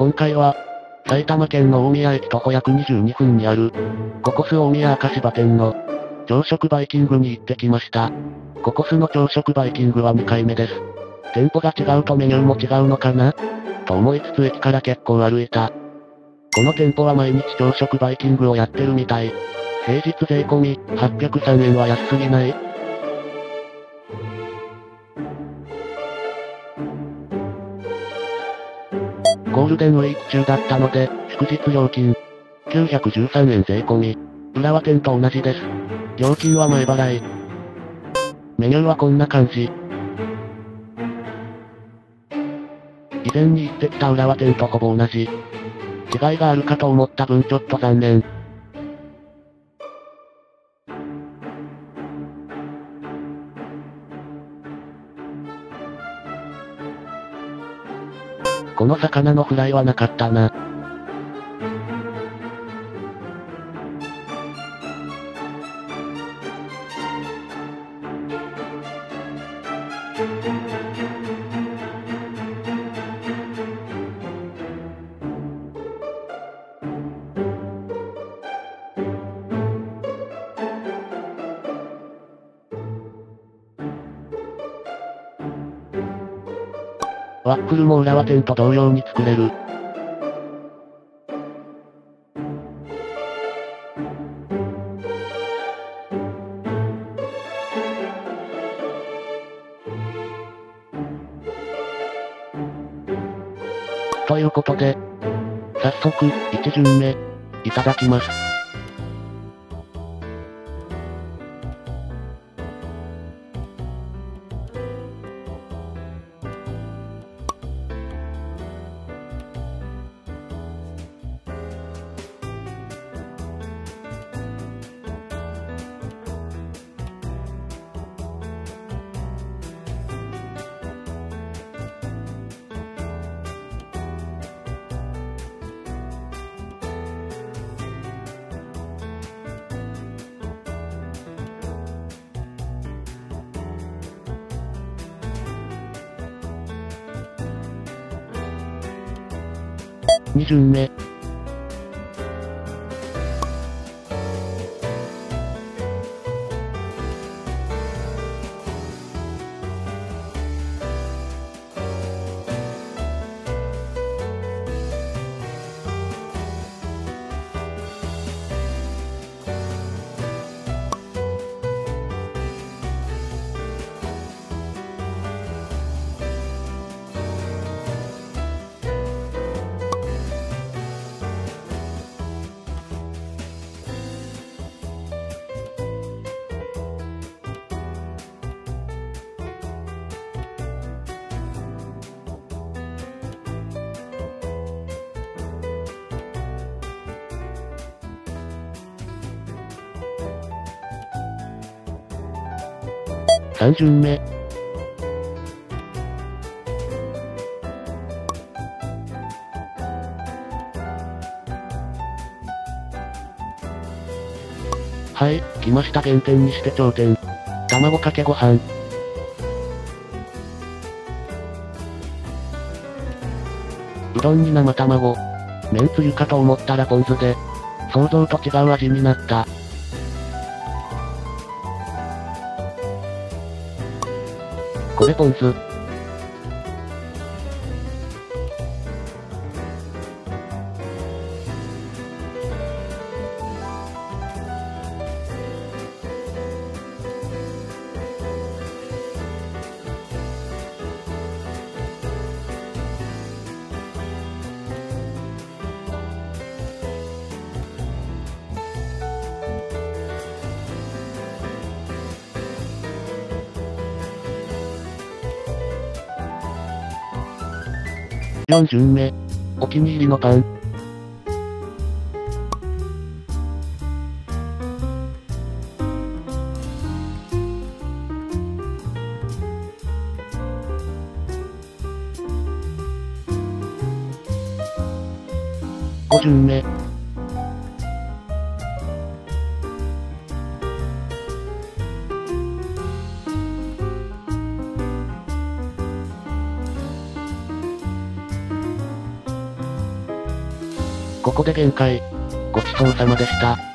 今回は、埼玉県の大宮駅徒歩約22分にある、ココス大宮赤芝店の、朝食バイキングに行ってきました。ココスの朝食バイキングは2回目です。店舗が違うとメニューも違うのかなと思いつつ駅から結構歩いた。この店舗は毎日朝食バイキングをやってるみたい。平日税込み、803円は安すぎない？ゴールデンウィーク中だったので、祝日料金、913円税込み。浦和店と同じです。料金は前払い。メニューはこんな感じ。以前に行ってきた浦和店とほぼ同じ。違いがあるかと思った分ちょっと残念。この魚のフライはなかったな。ワッフルも浦和店と同様に作れる。ということで、早速、1巡目、いただきます。2巡目。3巡目。はい、来ました原点にして頂点。卵かけご飯。うどんに生卵。めんつゆかと思ったらポン酢で、想像と違う味になった。これポン酢。4巡目。お気に入りのパン。5巡目。 ここで限界。ごちそうさまでした。